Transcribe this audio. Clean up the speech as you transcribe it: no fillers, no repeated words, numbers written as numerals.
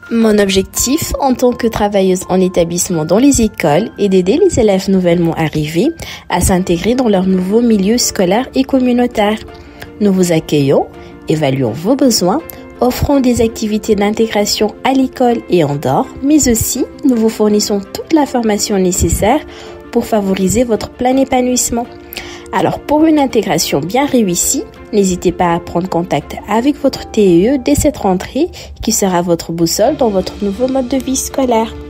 Mon objectif en tant que travailleuse en établissement dans les écoles est d'aider les élèves nouvellement arrivés à s'intégrer dans leur nouveau milieu scolaire et communautaire. Nous vous accueillons, évaluons vos besoins, offrons des activités d'intégration à l'école et en dehors, mais aussi nous vous fournissons toute la formation nécessaire pour favoriser votre plein épanouissement. Alors pour une intégration bien réussie, n'hésitez pas à prendre contact avec votre TEE dès cette rentrée qui sera votre boussole dans votre nouveau mode de vie scolaire.